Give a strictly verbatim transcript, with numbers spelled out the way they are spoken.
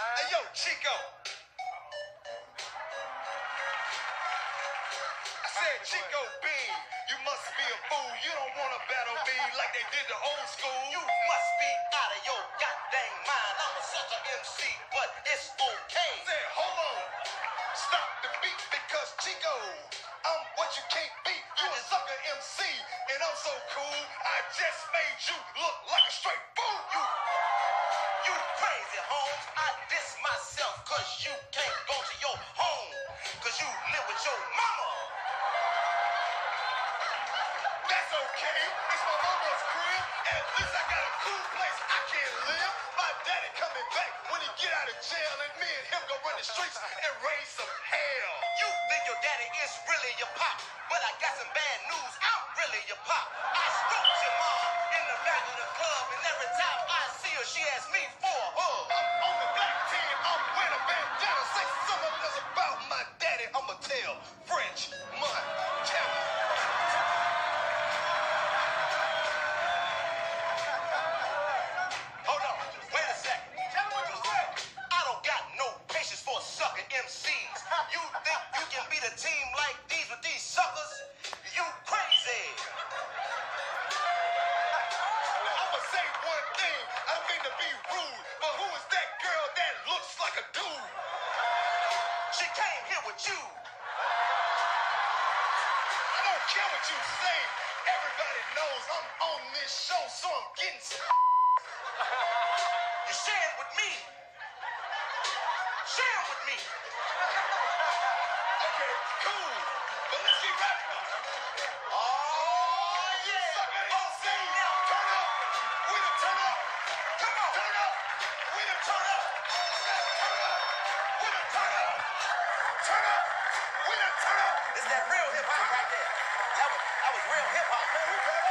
Hey, yo, Chico. I said, Chico Bean, you must be a fool. You don't want to battle me like they did the old school. You must be out of your goddamn mind. I'm a such a M C, but it's okay. I said, hold on. Stop the beat because Chico, I'm what you can't beat. You a sucker M C, and I'm so cool. I just made you look like a straight fool. You, you crazy, Holmes. I diss myself cause you can't go to your home. Cause you live with your mama. That's okay. It's my mama's crib. At least I got a cool place I can live. My daddy coming back when he get out of jail, and me and him go run the streets and raise some hell. You think your daddy is really your pop, but I got some bad news. I'm really your pop. I stroked your mom in the back of the club, and every time I see her, she asks me for a hug. I'm on the black team. I'm wearing a bandana. Say something else about my daddy. I'ma tell French Montana. Hold on, wait a second. Tell me what you said. I don't got no patience for sucker M Cs. You think you can beat a team like these with these suckers? You crazy. I'ma say one thing. I don't mean to be rude, but who is that girl that looks like a dude? She came here with you. I don't care what you say. Everybody knows I'm on this show, so I'm getting some. You sharing with me. Sharing with me. Okay, cool. But let's keep rapping. Oh, yeah. Sucker Oh, M C, now. turn up. We done turn up. Come on. Turn up. We done turn up. Turn up. We done turn up. Turn up. We done turn up. It's that real hip hop right there. That was, that was real hip hop. Man, we better